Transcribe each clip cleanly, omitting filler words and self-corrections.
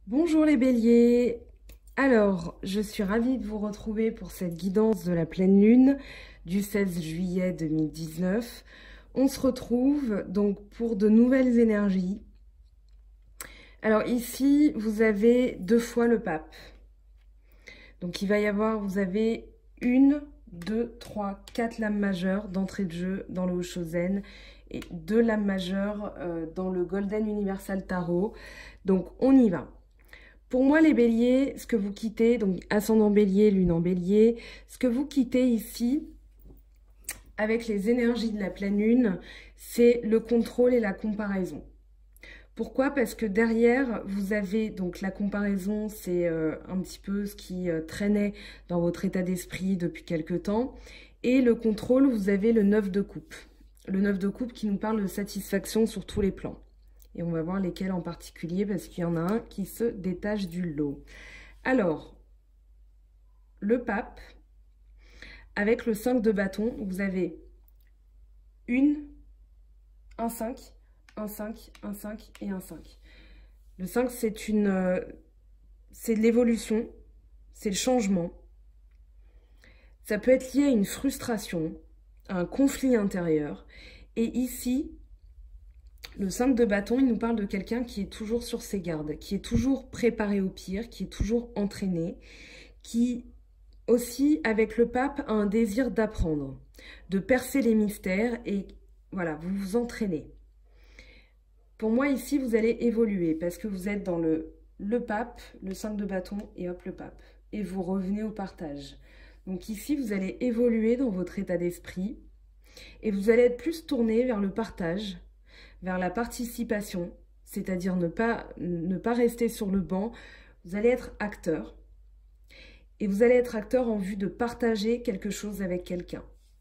Bonjour les béliers. Alors, je suis ravie de vous retrouver pour cette guidance de la pleine lune du 16 juillet 2019. On se retrouve donc pour de nouvelles énergies. Alors ici, vous avez 2 fois le pape. Donc il va y avoir, vous avez 1, 2, 3, 4 lames majeures d'entrée de jeu dans le Oshozen et 2 lames majeures dans le Golden Universal Tarot. Donc on y va. Pour moi, les béliers, ce que vous quittez, donc ascendant bélier, lune en bélier, ce que vous quittez ici, avec les énergies de la pleine lune, c'est le contrôle et la comparaison. Pourquoi? Parce que derrière, vous avez donc la comparaison, c'est un petit peu ce qui traînait dans votre état d'esprit depuis quelque temps. Et le contrôle, vous avez le 9 de coupe. Le 9 de coupe qui nous parle de satisfaction sur tous les plans. Et on va voir lesquels en particulier parce qu'il y en a un qui se détache du lot. Alors, le pape, avec le 5 de bâton, vous avez un 5, un 5, un 5 et un 5. Le 5, c'est de l'évolution, c'est le changement. Ça peut être lié à une frustration, à un conflit intérieur. Et ici, le 5 de bâton, il nous parle de quelqu'un qui est toujours sur ses gardes, qui est toujours préparé au pire, qui est toujours entraîné, qui aussi, avec le pape, a un désir d'apprendre, de percer les mystères et voilà, vous vous entraînez. Pour moi, ici, vous allez évoluer parce que vous êtes dans le pape, le 5 de bâton et hop, le pape. Et vous revenez au partage. Donc ici, vous allez évoluer dans votre état d'esprit et vous allez être plus tourné vers le partage, vers la participation, c'est-à-dire ne pas rester sur le banc. Vous allez être acteur. Et vous allez être acteur en vue de partager quelque chose avec quelqu'un.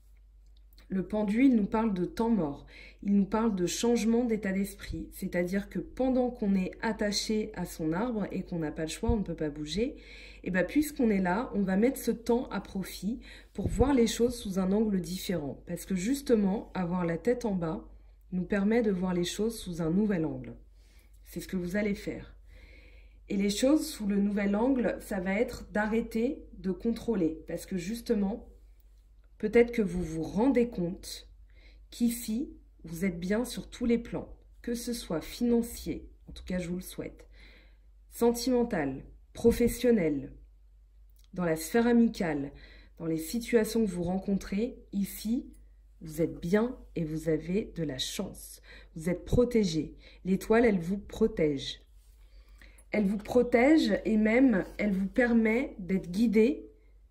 Le pendu, il nous parle de temps mort. Il nous parle de changement d'état d'esprit. C'est-à-dire que pendant qu'on est attaché à son arbre et qu'on n'a pas le choix, on ne peut pas bouger, et bien puisqu'on est là, on va mettre ce temps à profit pour voir les choses sous un angle différent. Parce que justement, avoir la tête en bas nous permet de voir les choses sous un nouvel angle. C'est ce que vous allez faire. Et les choses sous le nouvel angle, ça va être d'arrêter de contrôler. Parce que justement, peut-être que vous vous rendez compte qu'ici, vous êtes bien sur tous les plans. Que ce soit financier, en tout cas je vous le souhaite, sentimental, professionnel, dans la sphère amicale, dans les situations que vous rencontrez, ici, vous êtes bien et vous avez de la chance. Vous êtes protégé. L'étoile, elle vous protège. Elle vous protège et même, elle vous permet d'être guidé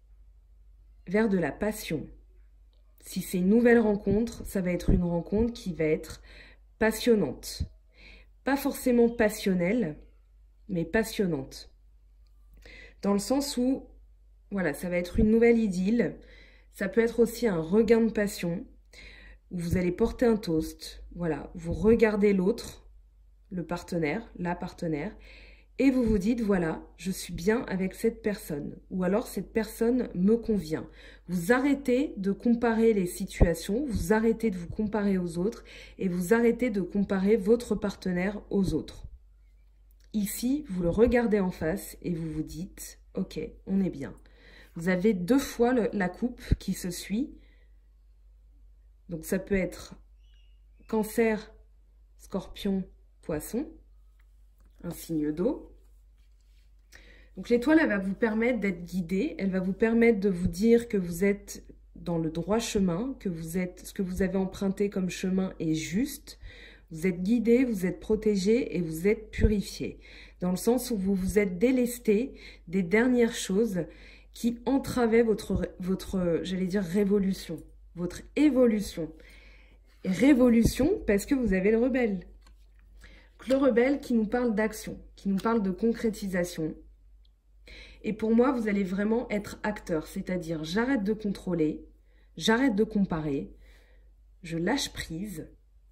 vers de la passion. Si c'est une nouvelle rencontre, ça va être une rencontre qui va être passionnante. Pas forcément passionnelle, mais passionnante. Dans le sens où, voilà, ça va être une nouvelle idylle. Ça peut être aussi un regain de passion, où vous allez porter un toast. Voilà, vous regardez l'autre, le partenaire, la partenaire, et vous vous dites, voilà, je suis bien avec cette personne. Ou alors, cette personne me convient. Vous arrêtez de comparer les situations, vous arrêtez de vous comparer aux autres et vous arrêtez de comparer votre partenaire aux autres. Ici, vous le regardez en face et vous vous dites, ok, on est bien. Vous avez 2 fois la coupe qui se suit. Donc, ça peut être Cancer, Scorpion, Poisson. Un signe d'eau. Donc l'étoile, elle va vous permettre d'être guidé, elle va vous permettre de vous dire que vous êtes dans le droit chemin, que ce que vous avez emprunté comme chemin est juste. Vous êtes guidé, vous êtes protégé et vous êtes purifié. Dans le sens où vous vous êtes délesté des dernières choses qui entravaient votre j'allais dire, révolution, votre évolution. Et révolution parce que vous avez le rebelle. Le rebelle qui nous parle d'action, qui nous parle de concrétisation. Et pour moi, vous allez vraiment être acteur, c'est-à-dire j'arrête de contrôler, j'arrête de comparer, je lâche prise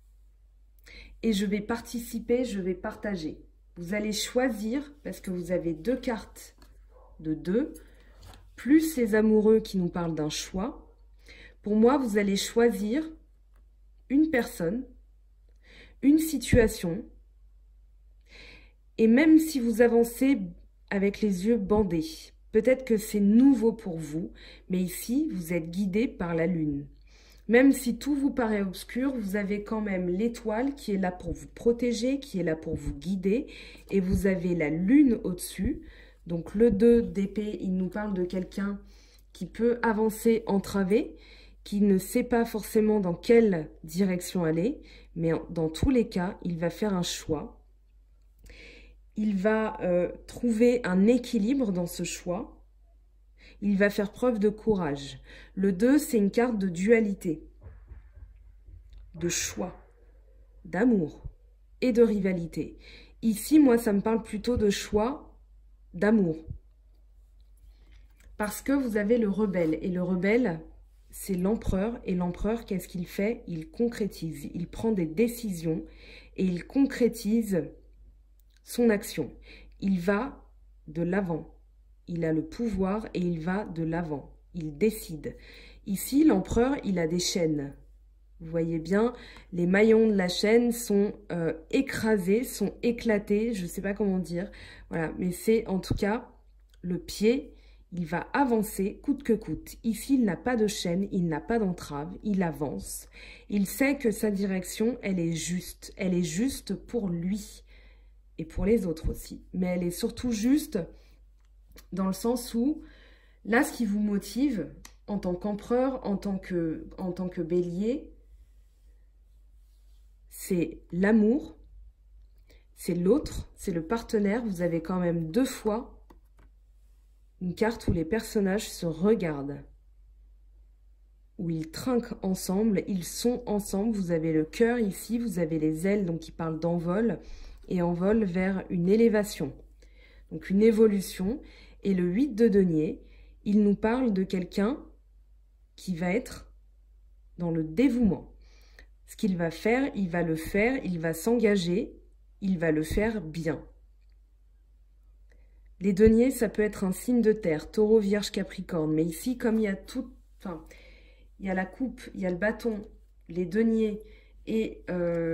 et je vais participer, je vais partager. Vous allez choisir, parce que vous avez 2 cartes de 2, plus les amoureux qui nous parlent d'un choix. Pour moi, vous allez choisir une personne, une situation, Et même si vous avancez avec les yeux bandés, peut-être que c'est nouveau pour vous, mais ici, vous êtes guidé par la lune. Même si tout vous paraît obscur, vous avez quand même l'étoile qui est là pour vous protéger, qui est là pour vous guider. Et vous avez la lune au-dessus. Donc le 2 d'épée, il nous parle de quelqu'un qui peut avancer entravé, qui ne sait pas forcément dans quelle direction aller. Mais dans tous les cas, il va faire un choix. Il va trouver un équilibre dans ce choix. Il va faire preuve de courage. Le 2, c'est une carte de dualité, de choix, d'amour et de rivalité. Ici, moi, ça me parle plutôt de choix, d'amour. Parce que vous avez le rebelle. Et le rebelle, c'est l'empereur. Et l'empereur, qu'est-ce qu'il fait? Il concrétise. Il prend des décisions et il concrétise son action. Il va de l'avant. Il a le pouvoir et il va de l'avant. Il décide. Ici, l'empereur, il a des chaînes. Vous voyez bien, les maillons de la chaîne sont écrasés, sont éclatés, je ne sais pas comment dire. Voilà, mais c'est en tout cas le pied, il va avancer coûte que coûte. Ici, il n'a pas de chaîne, il n'a pas d'entrave, il avance. Il sait que sa direction, elle est juste pour lui et pour les autres aussi. Mais elle est surtout juste dans le sens où, là, ce qui vous motive, en tant qu'empereur, en tant que bélier, c'est l'amour, c'est l'autre, c'est le partenaire. Vous avez quand même 2 fois une carte où les personnages se regardent, où ils trinquent ensemble, ils sont ensemble. Vous avez le cœur ici, vous avez les ailes, donc qui parlent d'envol, et envol vers une élévation, donc une évolution. Et le 8 de denier, il nous parle de quelqu'un qui va être dans le dévouement. Ce qu'il va faire, il va s'engager, il va le faire bien. Les deniers, ça peut être un signe de terre, taureau, vierge, capricorne. Mais ici, comme il y a tout, enfin, il y a la coupe, il y a le bâton, les deniers et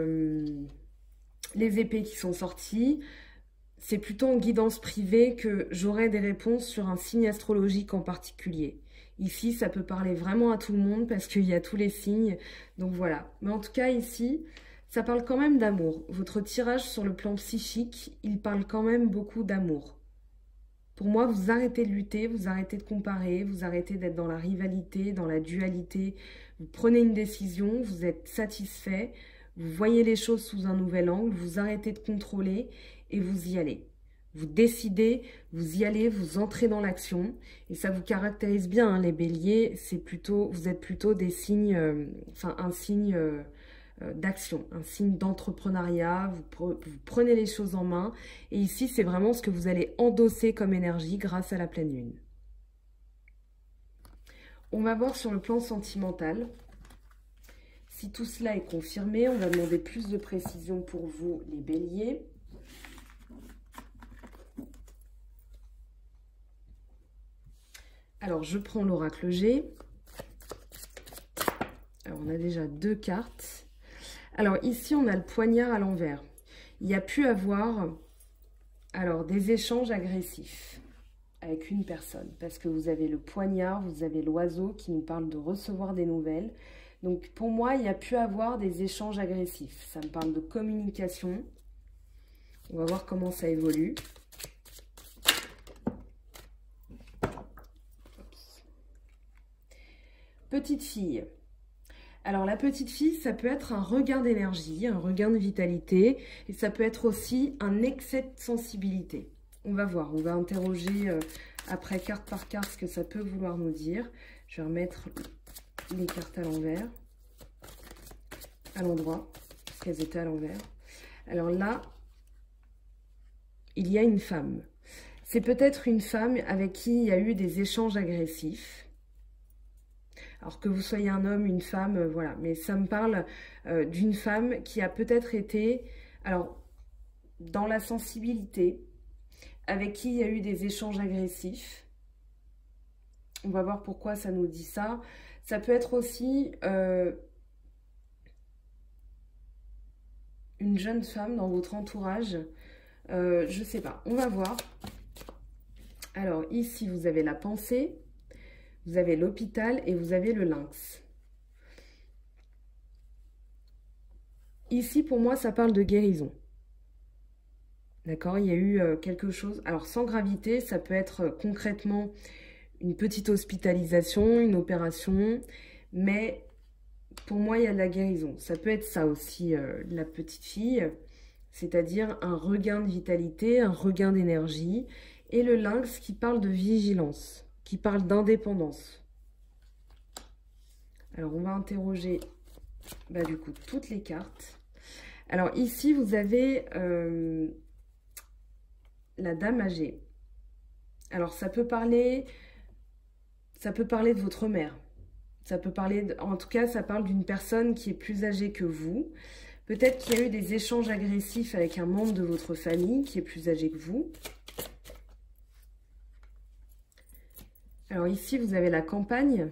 les épées qui sont sorties, c'est plutôt en guidance privée que j'aurai des réponses sur un signe astrologique en particulier. Ici, ça peut parler vraiment à tout le monde parce qu'il y a tous les signes. Donc voilà. Mais en tout cas, ici, ça parle quand même d'amour. Votre tirage sur le plan psychique, il parle quand même beaucoup d'amour. Pour moi, vous arrêtez de lutter, vous arrêtez de comparer, vous arrêtez d'être dans la rivalité, dans la dualité. Vous prenez une décision, vous êtes satisfait, vous voyez les choses sous un nouvel angle, vous arrêtez de contrôler et vous y allez. Vous décidez, vous y allez, vous entrez dans l'action. Et ça vous caractérise bien, hein, les béliers. Vous êtes plutôt des signes, un signe d'action, un signe d'entrepreneuriat. Vous prenez les choses en main. Et ici, c'est vraiment ce que vous allez endosser comme énergie grâce à la pleine lune. On va voir sur le plan sentimental. Si tout cela est confirmé, on va demander plus de précision pour vous, les béliers. Alors, je prends l'oracle G. Alors, on a déjà 2 cartes. Alors, ici, on a le poignard à l'envers. Il y a pu avoir, alors, des échanges agressifs avec une personne. Parce que vous avez le poignard, vous avez l'oiseau qui nous parle de recevoir des nouvelles. Donc, pour moi, il y a pu avoir des échanges agressifs. Ça me parle de communication. On va voir comment ça évolue. Petite fille. Alors, la petite fille, ça peut être un regain d'énergie, un regain de vitalité. Et ça peut être aussi un excès de sensibilité. On va voir, on va interroger après carte par carte ce que ça peut vouloir nous dire. Je vais remettre les cartes à l'envers, à l'endroit, parce qu'elles étaient à l'envers. Alors là, il y a une femme. C'est peut-être une femme avec qui il y a eu des échanges agressifs. Alors que vous soyez un homme, une femme, voilà. Mais ça me parle d'une femme qui a peut-être été, alors, dans la sensibilité, avec qui il y a eu des échanges agressifs. On va voir pourquoi ça nous dit ça. Ça peut être aussi une jeune femme dans votre entourage Je sais pas, on va voir. Alors ici, vous avez la pensée, vous avez l'hôpital et vous avez le lynx. Ici, pour moi, ça parle de guérison. D'accord, il y a eu quelque chose. Alors, sans gravité, ça peut être concrètement une petite hospitalisation, une opération. Mais pour moi, il y a de la guérison. Ça peut être ça aussi, la petite fille. C'est-à-dire un regain de vitalité, un regain d'énergie. Et le lynx qui parle de vigilance, qui parle d'indépendance. Alors, on va interroger du coup toutes les cartes. Alors, ici, vous avez la dame âgée. Alors, ça peut parler de votre mère. Ça peut parler, en tout cas, ça parle d'une personne qui est plus âgée que vous. Peut-être qu'il y a eu des échanges agressifs avec un membre de votre famille qui est plus âgé que vous. Alors ici, vous avez la campagne.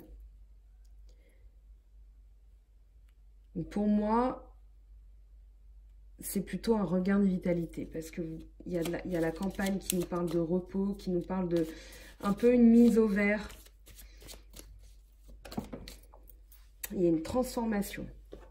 Pour moi, c'est plutôt un regain de vitalité parce qu'il y a la campagne qui nous parle de repos, qui nous parle de un peu une mise au vert. Il y a une transformation.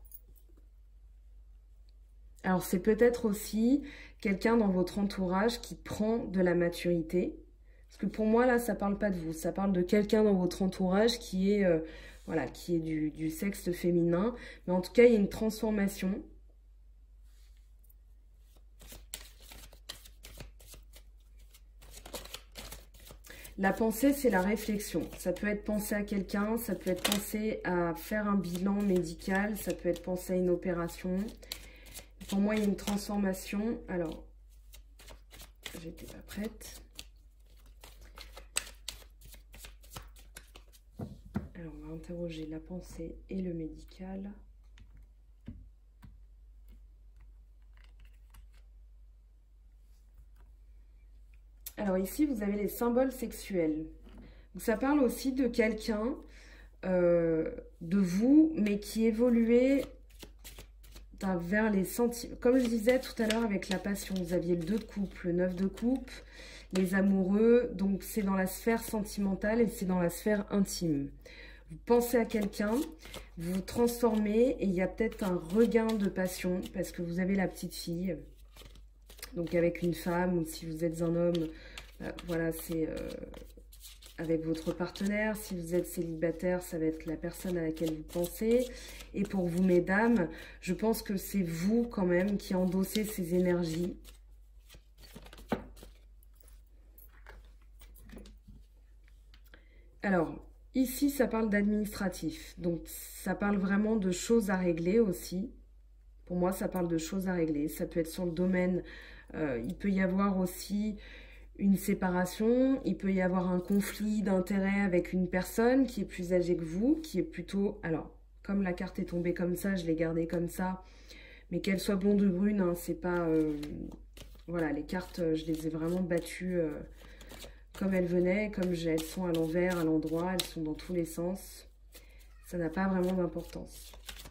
Alors, c'est peut-être aussi quelqu'un dans votre entourage qui prend de la maturité. Parce que pour moi, là, ça ne parle pas de vous. Ça parle de quelqu'un dans votre entourage qui est, voilà, qui est du sexe féminin. Mais en tout cas, il y a une transformation. La pensée, c'est la réflexion. Ça peut être penser à quelqu'un, ça peut être penser à faire un bilan médical, ça peut être penser à une opération. Pour moi, il y a une transformation. Alors, j'étais pas prête. Alors, on va interroger la pensée et le médical. Alors ici, vous avez les symboles sexuels. Donc, ça parle aussi de quelqu'un, de vous, mais qui évoluait vers les sentiments. Comme je disais tout à l'heure avec la passion, vous aviez le 2 de coupe, le 9 de coupe, les amoureux. Donc c'est dans la sphère sentimentale et c'est dans la sphère intime. Vous pensez à quelqu'un, vous vous transformez et il y a peut-être un regain de passion parce que vous avez la petite fille. Donc avec une femme ou si vous êtes un homme, voilà, c'est avec votre partenaire. Si vous êtes célibataire, ça va être la personne à laquelle vous pensez. Et pour vous, mesdames, je pense que c'est vous quand même qui endossez ces énergies. Alors, ici, ça parle d'administratif. Donc, ça parle vraiment de choses à régler aussi. Pour moi, ça parle de choses à régler. Ça peut être sur le domaine. Il peut y avoir aussi une séparation. Il peut y avoir un conflit d'intérêt avec une personne qui est plus âgée que vous, qui est plutôt... Alors, comme la carte est tombée comme ça, je l'ai gardée comme ça. Mais qu'elle soit blonde ou brune, hein, c'est pas... voilà, les cartes, je les ai vraiment battues comme elles venaient. Comme elles sont à l'envers, à l'endroit, elles sont dans tous les sens. Ça n'a pas vraiment d'importance.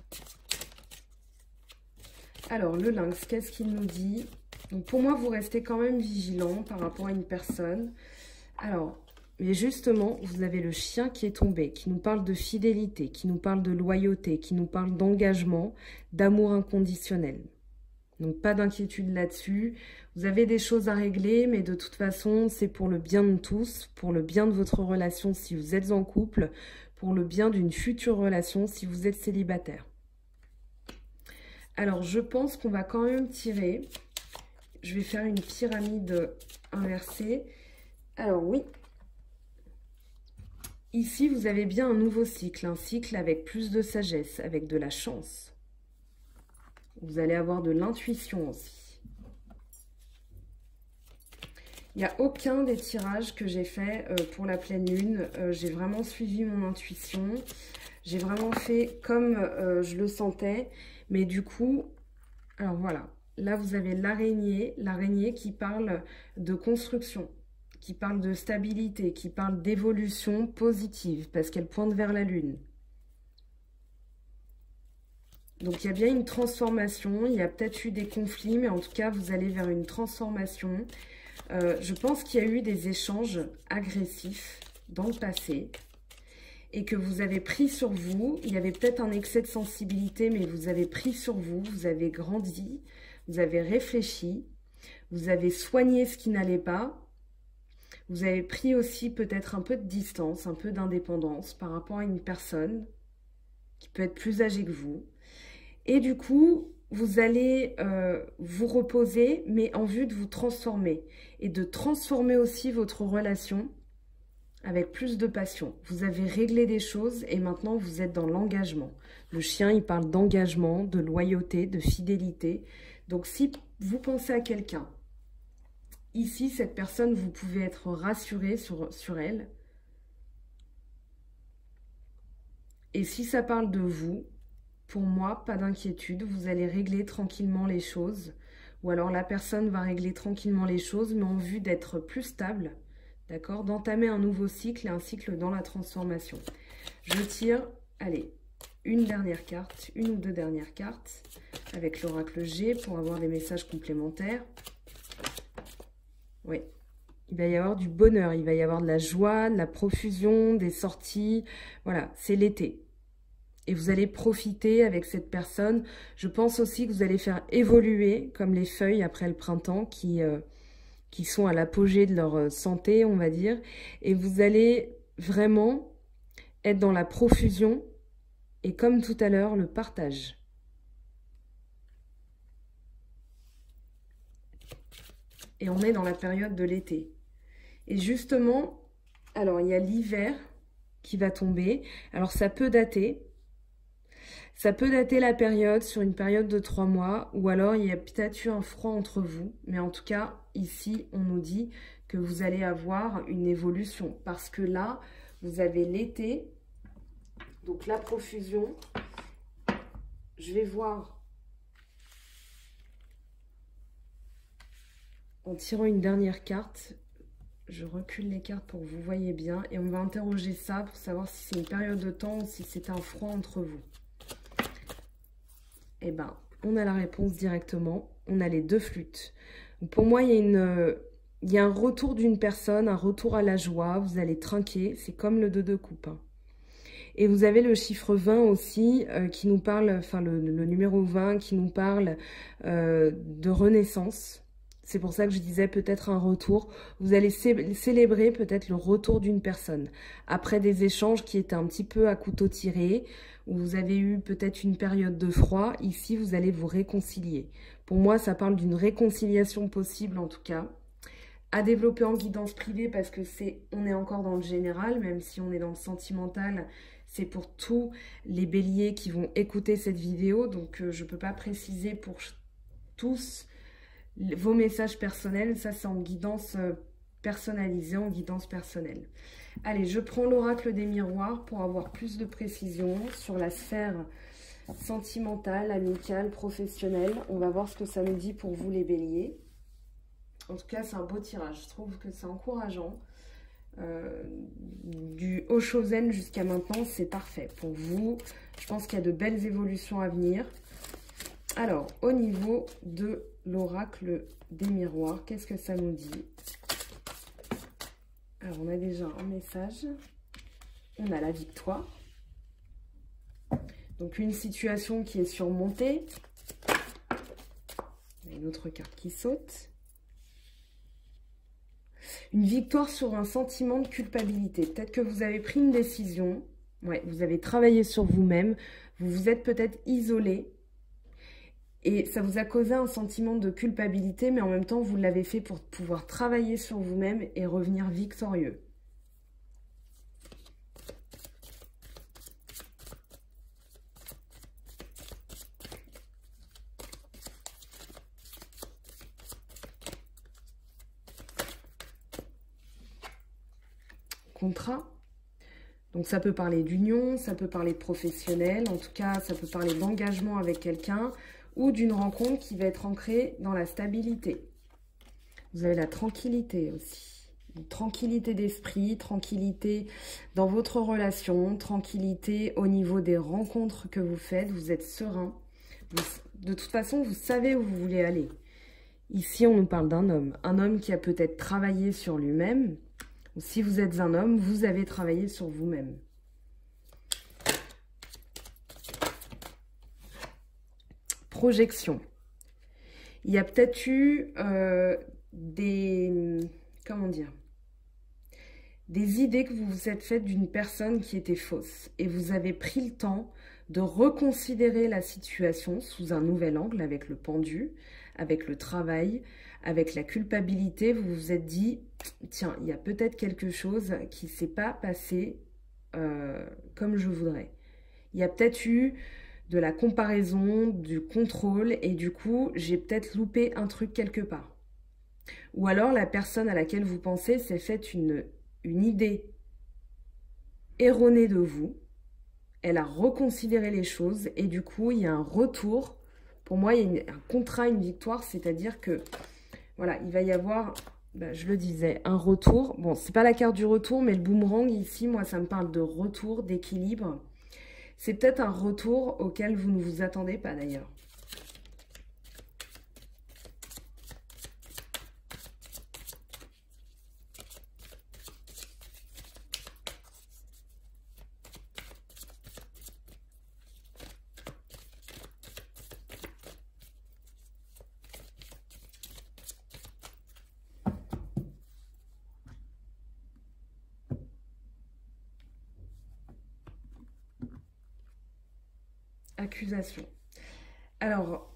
Alors, le lynx, qu'est-ce qu'il nous dit? Donc, pour moi, vous restez quand même vigilant par rapport à une personne. Alors, mais justement, vous avez le chien qui est tombé, qui nous parle de fidélité, qui nous parle de loyauté, qui nous parle d'engagement, d'amour inconditionnel. Donc, pas d'inquiétude là-dessus. Vous avez des choses à régler, mais de toute façon, c'est pour le bien de tous, pour le bien de votre relation si vous êtes en couple, pour le bien d'une future relation si vous êtes célibataire. Alors, je pense qu'on va quand même tirer. Je vais faire une pyramide inversée. Alors, oui. Ici, vous avez bien un nouveau cycle. Un cycle avec plus de sagesse, avec de la chance. Vous allez avoir de l'intuition aussi. Il n'y a aucun des tirages que j'ai fait pour la pleine lune. J'ai vraiment suivi mon intuition. J'ai vraiment fait comme je le sentais. Mais du coup, alors voilà. Là, vous avez l'araignée qui parle de construction, qui parle de stabilité, qui parle d'évolution positive, parce qu'elle pointe vers la lune. Donc, il y a bien une transformation. Il y a peut-être eu des conflits, mais en tout cas, vous allez vers une transformation. Je pense qu'il y a eu des échanges agressifs dans le passé et que vous avez pris sur vous. Il y avait peut-être un excès de sensibilité, mais vous avez pris sur vous. Vous avez grandi, vous avez réfléchi, vous avez soigné ce qui n'allait pas. Vous avez pris aussi peut-être un peu de distance, un peu d'indépendance par rapport à une personne qui peut être plus âgée que vous. Et du coup, vous allez vous reposer, mais en vue de vous transformer. Et de transformer aussi votre relation avec plus de passion. Vous avez réglé des choses et maintenant vous êtes dans l'engagement. Le chien, il parle d'engagement, de loyauté, de fidélité. Donc si vous pensez à quelqu'un, ici, cette personne, vous pouvez être rassuré sur elle. Et si ça parle de vous, pour moi, pas d'inquiétude, vous allez régler tranquillement les choses. Ou alors la personne va régler tranquillement les choses, mais en vue d'être plus stable, d'accord, d'entamer un nouveau cycle et un cycle dans la transformation. Je tire, allez, une dernière carte, une ou deux dernières cartes, avec l'oracle G pour avoir des messages complémentaires. Oui, il va y avoir du bonheur, il va y avoir de la joie, de la profusion, des sorties. Voilà, c'est l'été. Et vous allez profiter avec cette personne. Je pense aussi que vous allez faire évoluer, comme les feuilles après le printemps, qui sont à l'apogée de leur santé, on va dire. Et vous allez vraiment être dans la profusion et comme tout à l'heure, le partage. Et on est dans la période de l'été. Et justement, alors il y a l'hiver qui va tomber. Alors ça peut dater. Ça peut dater la période sur une période de 3 mois ou alors il y a peut-être eu un froid entre vous. Mais en tout cas, ici, on nous dit que vous allez avoir une évolution. Parce que là, vous avez l'été, donc la profusion. Je vais voir en tirant une dernière carte. Je recule les cartes pour que vous voyez bien. Et on va interroger ça pour savoir si c'est une période de temps ou si c'est un froid entre vous. Eh bien, on a la réponse directement. On a les deux flûtes. Donc pour moi, il y a un retour d'une personne, un retour à la joie. Vous allez trinquer. C'est comme le 2 de coupe. Hein. Et vous avez le chiffre 20 aussi qui nous parle, enfin le numéro 20 qui nous parle de renaissance. C'est pour ça que je disais peut-être un retour. Vous allez célébrer peut-être le retour d'une personne. Après des échanges qui étaient un petit peu à couteau tiré, où vous avez eu peut-être une période de froid, ici vous allez vous réconcilier. Pour moi, ça parle d'une réconciliation possible en tout cas. À développer en guidance privée parce que on est encore dans le général, même si on est dans le sentimental, c'est pour tous les béliers qui vont écouter cette vidéo. Donc je ne peux pas préciser pour tous vos messages personnels, ça c'est en guidance personnalisée, en guidance personnelle. Allez, je prends l'oracle des miroirs pour avoir plus de précision sur la sphère sentimentale, amicale, professionnelle. On va voir ce que ça nous dit pour vous les béliers. En tout cas, c'est un beau tirage. Je trouve que c'est encourageant. Du Oshozen jusqu'à maintenant, c'est parfait. Pour vous, je pense qu'il y a de belles évolutions à venir. Alors, au niveau de l'oracle des miroirs, qu'est-ce que ça nous dit? Alors, on a déjà un message. On a la victoire. Donc, une situation qui est surmontée. On a une autre carte qui saute. Une victoire sur un sentiment de culpabilité. Peut-être que vous avez pris une décision. Ouais, vous avez travaillé sur vous-même. Vous vous êtes peut-être isolé. Et ça vous a causé un sentiment de culpabilité, mais en même temps, vous l'avez fait pour pouvoir travailler sur vous-même et revenir victorieux. Contrat. Donc ça peut parler d'union, ça peut parler de professionnel, en tout cas ça peut parler d'engagement avec quelqu'un ou d'une rencontre qui va être ancrée dans la stabilité. Vous avez la tranquillité aussi, une tranquillité d'esprit, tranquillité dans votre relation, tranquillité au niveau des rencontres que vous faites, vous êtes serein. De toute façon, vous savez où vous voulez aller. Ici, on nous parle d'un homme. Un homme qui a peut-être travaillé sur lui-même. Ou si vous êtes un homme, vous avez travaillé sur vous-même. Projection. Il y a peut-être eu comment dire, des idées que vous vous êtes faites d'une personne qui était fausse. Et vous avez pris le temps de reconsidérer la situation sous un nouvel angle avec le pendu, avec le travail, avec la culpabilité. Vous vous êtes dit, tiens, il y a peut-être quelque chose qui ne s'est pas passé comme je voudrais. Il y a peut-être eu de la comparaison, du contrôle, et du coup, j'ai peut-être loupé un truc quelque part. Ou alors, la personne à laquelle vous pensez s'est faite une idée erronée de vous. Elle a reconsidéré les choses, et du coup, il y a un retour. Pour moi, il y a un contrat, une victoire, c'est-à-dire que, voilà, il va y avoir, je le disais, un retour. Bon, c'est pas la carte du retour, mais le boomerang, ici, moi, ça me parle de retour, d'équilibre. C'est peut-être un retour auquel vous ne vous attendez pas d'ailleurs. Accusation. Alors,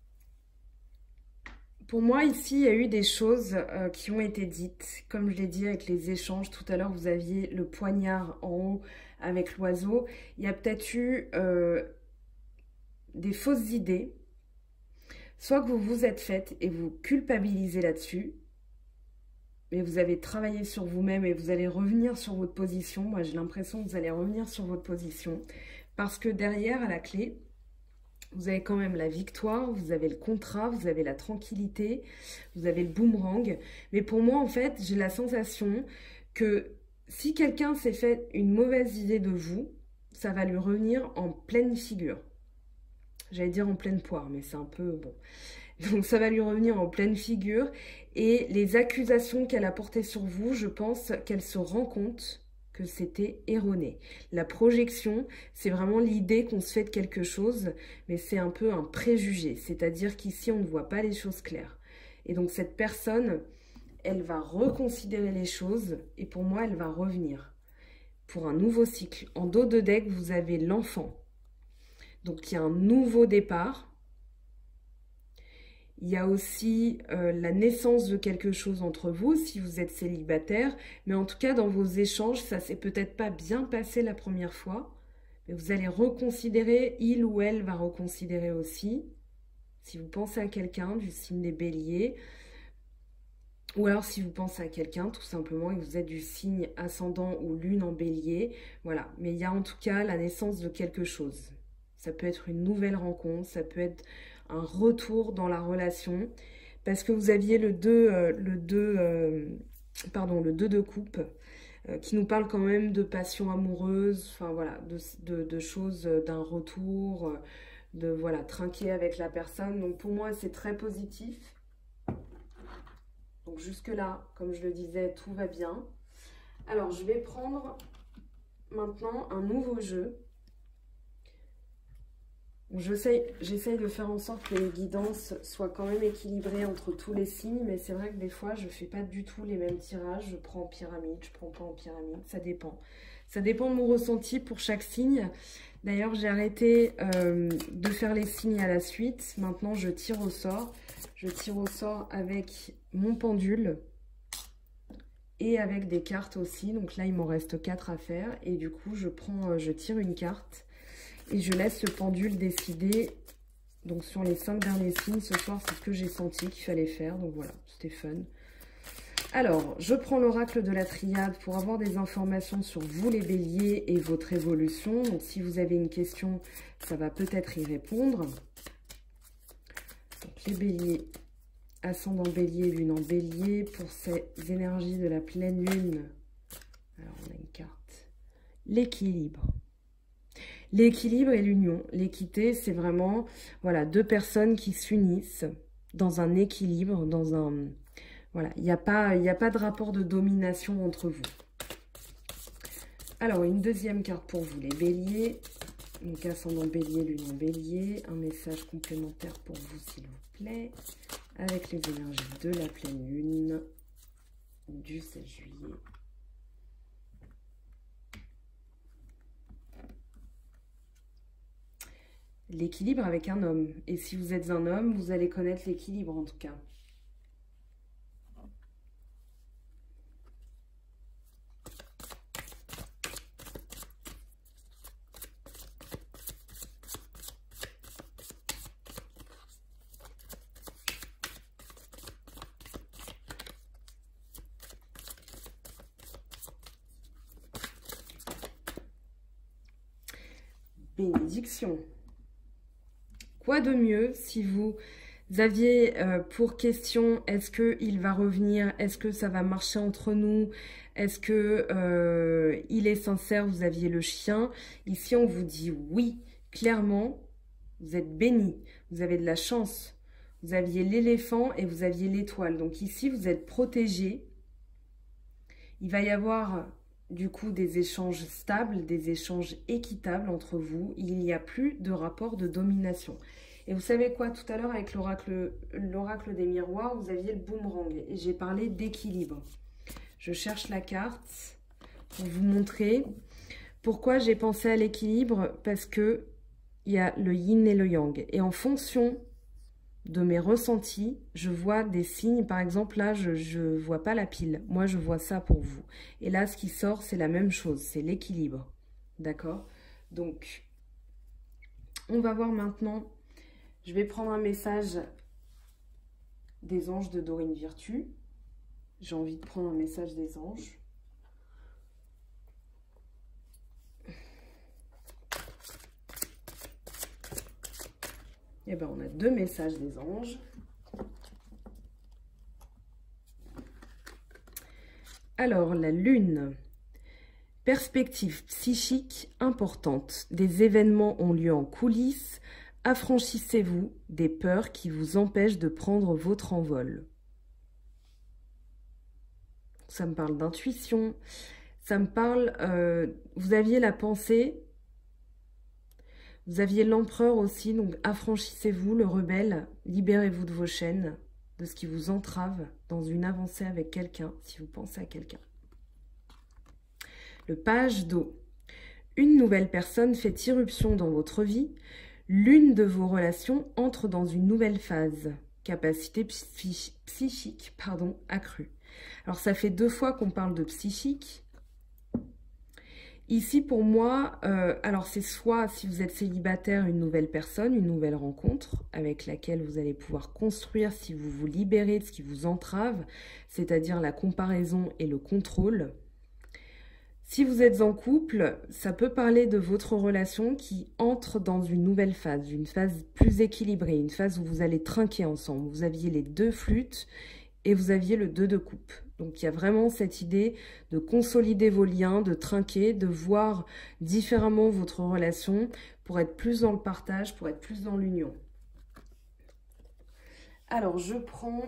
pour moi, ici, il y a eu des choses qui ont été dites. Comme je l'ai dit avec les échanges, tout à l'heure, vous aviez le poignard en haut avec l'oiseau. Il y a peut-être eu des fausses idées. Soit que vous vous êtes faites et vous culpabilisez là-dessus. Mais vous avez travaillé sur vous-même et vous allez revenir sur votre position. Moi, j'ai l'impression que vous allez revenir sur votre position. Parce que derrière, à la clé, vous avez quand même la victoire, vous avez le contrat, vous avez la tranquillité, vous avez le boomerang. Mais pour moi, en fait, j'ai la sensation que si quelqu'un s'est fait une mauvaise idée de vous, ça va lui revenir en pleine figure. J'allais dire en pleine poire, mais c'est un peu bon. Donc ça va lui revenir en pleine figure. Et les accusations qu'elle a portées sur vous, je pense qu'elle se rend compte que c'était erroné. La projection, c'est vraiment l'idée qu'on se fait de quelque chose, mais c'est un peu un préjugé. C'est-à-dire qu'ici, on ne voit pas les choses claires. Et donc cette personne, elle va reconsidérer les choses et pour moi, elle va revenir pour un nouveau cycle. En dos de deck, vous avez l'enfant. Donc il y a un nouveau départ. Il y a aussi la naissance de quelque chose entre vous, si vous êtes célibataire. Mais en tout cas, dans vos échanges, ça s'est peut-être pas bien passé la première fois. Mais vous allez reconsidérer, il ou elle va reconsidérer aussi. Si vous pensez à quelqu'un du signe des béliers. Ou alors si vous pensez à quelqu'un, tout simplement, et vous êtes du signe ascendant ou lune en bélier. Voilà, mais il y a en tout cas la naissance de quelque chose. Ça peut être une nouvelle rencontre, ça peut être un retour dans la relation, parce que vous aviez le 2 de coupe, qui nous parle quand même de passion amoureuse, enfin voilà, de choses, d'un retour, de voilà, trinquer avec la personne. Donc pour moi, c'est très positif. Donc jusque-là, comme je le disais, tout va bien. Alors, je vais prendre maintenant un nouveau jeu. J'essaye de faire en sorte que les guidances soient quand même équilibrées entre tous les signes, mais c'est vrai que des fois, je ne fais pas du tout les mêmes tirages. Je prends en pyramide, je prends pas en pyramide, ça dépend. Ça dépend de mon ressenti pour chaque signe. D'ailleurs, j'ai arrêté de faire les signes à la suite. Maintenant, je tire au sort. Je tire au sort avec mon pendule et avec des cartes aussi. Donc là, il m'en reste 4 à faire. Et du coup, je tire une carte. Et je laisse le pendule décider. Donc sur les 5 derniers signes, ce soir, c'est ce que j'ai senti qu'il fallait faire. Donc voilà, c'était fun. Alors, je prends l'oracle de la triade pour avoir des informations sur vous les béliers et votre évolution. Donc si vous avez une question, ça va peut-être y répondre. Donc les béliers, ascendant bélier, lune en bélier, pour ces énergies de la pleine lune. Alors on a une carte. L'équilibre. L'équilibre et l'union. L'équité, c'est vraiment, voilà, deux personnes qui s'unissent dans un équilibre, dans un... Voilà, il n'y a pas de rapport de domination entre vous. Alors, une deuxième carte pour vous, les béliers. Donc, ascendant bélier, lune en bélier. Un message complémentaire pour vous, s'il vous plaît. Avec les énergies de la pleine lune du 16 juillet. L'équilibre avec un homme. Et si vous êtes un homme, vous allez connaître l'équilibre en tout cas. Bénédiction. Quoi de mieux si vous aviez pour question, est-ce qu'il va revenir, est-ce que ça va marcher entre nous, est-ce que il est sincère, vous aviez le chien. Ici, on vous dit oui, clairement, vous êtes béni, vous avez de la chance. Vous aviez l'éléphant et vous aviez l'étoile. Donc ici, vous êtes protégé. Il va y avoir du coup des échanges stables, des échanges équitables entre vous. Il n'y a plus de rapport de domination. Et vous savez quoi, tout à l'heure avec l'oracle des miroirs, vous aviez le boomerang et j'ai parlé d'équilibre. Je cherche la carte pour vous montrer pourquoi j'ai pensé à l'équilibre, parce que il y a le yin et le yang. Et en fonction de mes ressentis, je vois des signes. Par exemple, là, je ne vois pas la pile. Moi, je vois ça pour vous. Et là, ce qui sort, c'est la même chose. C'est l'équilibre. D'accord? Donc, on va voir maintenant. Je vais prendre un message des anges de Dorine Virtue. J'ai envie de prendre un message des anges. Eh bien, on a deux messages des anges. Alors, la lune. Perspective psychique importante. Des événements ont lieu en coulisses. Affranchissez-vous des peurs qui vous empêchent de prendre votre envol. Ça me parle d'intuition. Ça me parle... vous aviez la pensée... Vous aviez l'empereur aussi, donc affranchissez-vous, le rebelle, libérez-vous de vos chaînes, de ce qui vous entrave dans une avancée avec quelqu'un, si vous pensez à quelqu'un. Le page d'eau. Une nouvelle personne fait irruption dans votre vie. L'une de vos relations entre dans une nouvelle phase. Capacité psychique, accrue. Alors ça fait 2 fois qu'on parle de psychique. Ici, pour moi, alors c'est soit, si vous êtes célibataire, une nouvelle personne, une nouvelle rencontre avec laquelle vous allez pouvoir construire si vous vous libérez de ce qui vous entrave, c'est-à-dire la comparaison et le contrôle. Si vous êtes en couple, ça peut parler de votre relation qui entre dans une nouvelle phase, une phase plus équilibrée, une phase où vous allez trinquer ensemble. Vous aviez les 2 flûtes et vous aviez le 2 de coupe. Donc, il y a vraiment cette idée de consolider vos liens, de trinquer, de voir différemment votre relation pour être plus dans le partage, pour être plus dans l'union. Alors, je prends,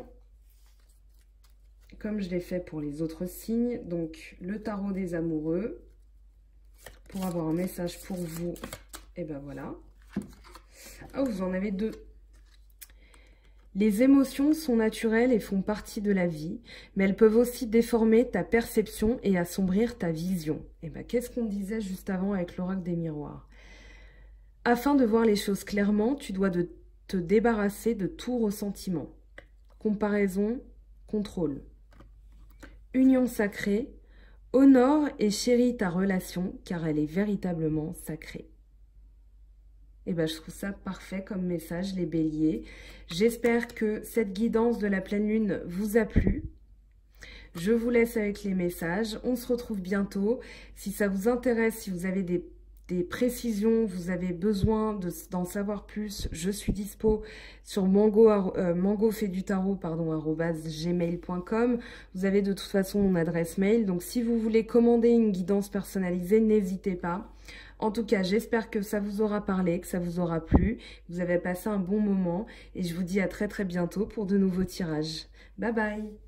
comme je l'ai fait pour les autres signes, donc le tarot des amoureux, pour avoir un message pour vous. Et ben voilà. Ah, vous en avez 2. Les émotions sont naturelles et font partie de la vie, mais elles peuvent aussi déformer ta perception et assombrir ta vision. Et bien, qu'est-ce qu'on disait juste avant avec l'oracle des miroirs? Afin de voir les choses clairement, tu dois te débarrasser de tout ressentiment. Comparaison, contrôle. Union sacrée, honore et chéris ta relation, car elle est véritablement sacrée. Et ben, je trouve ça parfait comme message, les béliers. J'espère que cette guidance de la pleine lune vous a plu. Je vous laisse avec les messages. On se retrouve bientôt. Si ça vous intéresse, si vous avez des précisions, vous avez besoin d'en savoir plus, je suis dispo sur mangofaitdutarot@gmail.com. Vous avez de toute façon mon adresse mail. Donc, si vous voulez commander une guidance personnalisée, n'hésitez pas. En tout cas, j'espère que ça vous aura parlé, que ça vous aura plu, que vous avez passé un bon moment. Et je vous dis à très très bientôt pour de nouveaux tirages. Bye bye!